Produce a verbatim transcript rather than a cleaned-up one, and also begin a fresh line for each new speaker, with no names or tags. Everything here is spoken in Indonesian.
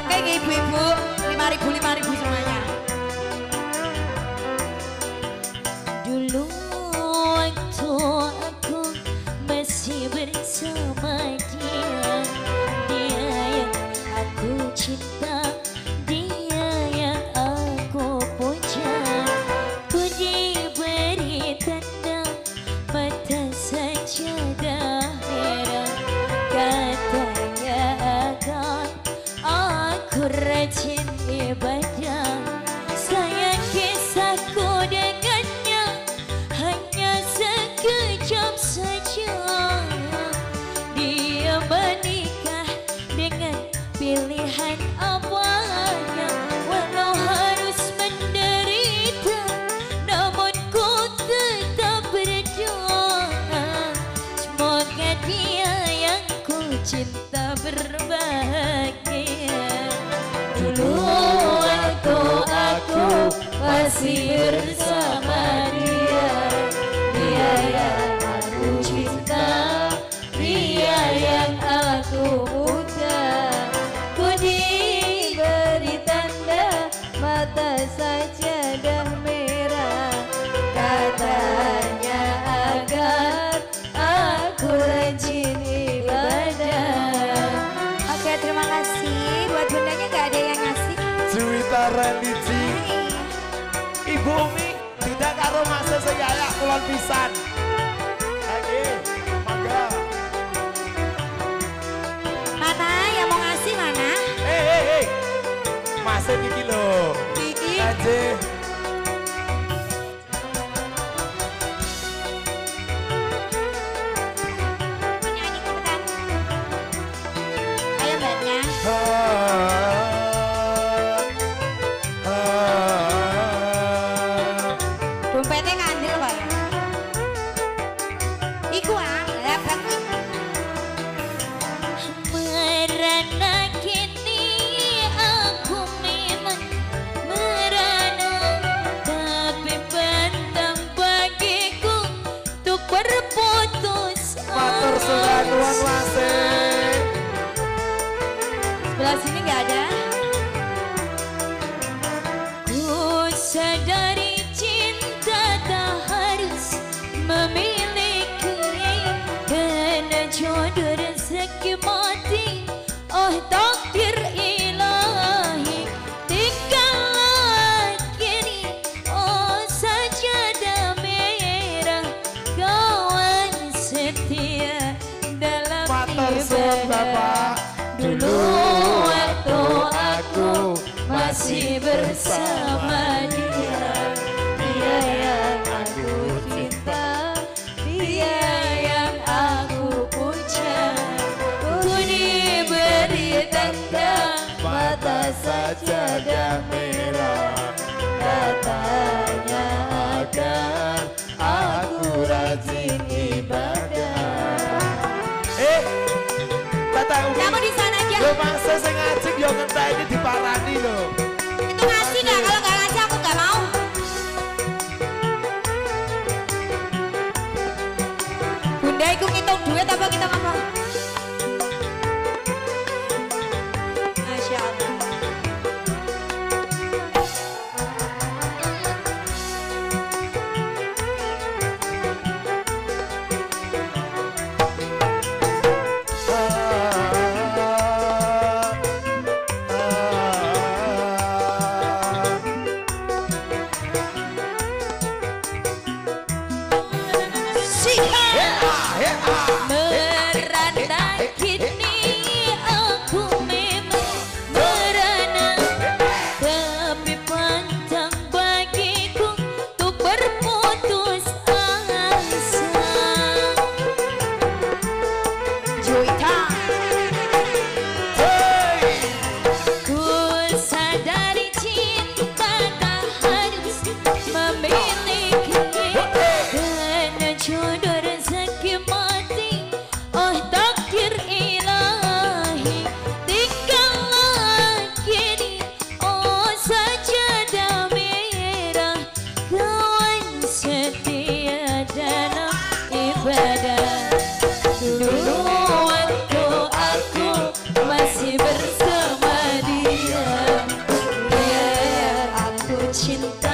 Oke ibu-ibu, lima ribu lima ribu semuanya.
Dulu waktu aku masih bersama dia, dia yang aku cinta, dia yang aku puja. Ku diberi tanda mata saja dah merah, katanya akan aku rajin ibadah. Sayang kisahku dengannya hanya sekejap saja. Dia menikah dengan pilihan awalnya, walau harus menderita, namun ku tetap berdoa. Semoga dia yang ku cinta berbahagia. Dulu waktu aku masih bersama dia, dia yang aku cinta, dia yang aku puja. Ku diberi tanda mata saja dah merah, katanya agar aku rajin ibadah.
Oke terima kasih. Buat bundanya gak ada yang ngasih.
Juwita Religi, Ibu Umi tidak karo masa segala kulon pisan. Oke, mangga.
Mana yang mau ngasih mana?
Hei hei hei, masa gigi loh.
Gigi.
Aja.
Nyanyi cepetan. Ayo mbaknya. Dompetnya ngandil pak ya? Iku ah, dapat.
Merana kini aku memang merana, tapi penting bagiku untuk berputus
Matur sudah tuan wasih.
Sebelah sini nggak ada.
Ku sadari cinta tak harus memiliki, karena jodoh rezeki mati, oh takdir ilahi. Tinggallah kini, oh sajadah merah, kawan setia dalam
Matur suwun Bapak.
Dulu waktu aku masih bersama dia, dia yang aku cinta, dia yang aku puja. Ku diberi tanda mata sajadah merah, katanya agar aku rajin ibadah.
Eh, Tata Umi.
Kamu di sana aja.
Lo masa sing ngajik yo ngenteni diparani lho.
Itu ngasih nggak? Kalau nggak ngasih aku nggak mau. Bunda ikut ngitung duit apa kita ngomong? Masya Allah.
Merana kini aku memang merana, tapi pantang bagiku untuk berputus asa.
Juwita.
Ku sadari cinta tak harus memiliki, karena jodoh rezeki mati, oh takdir ilahi. Tinggallah kini, oh sajadah merah, kawan setia dalam ibadah. Dulu waktu aku masih bersama dia, cinta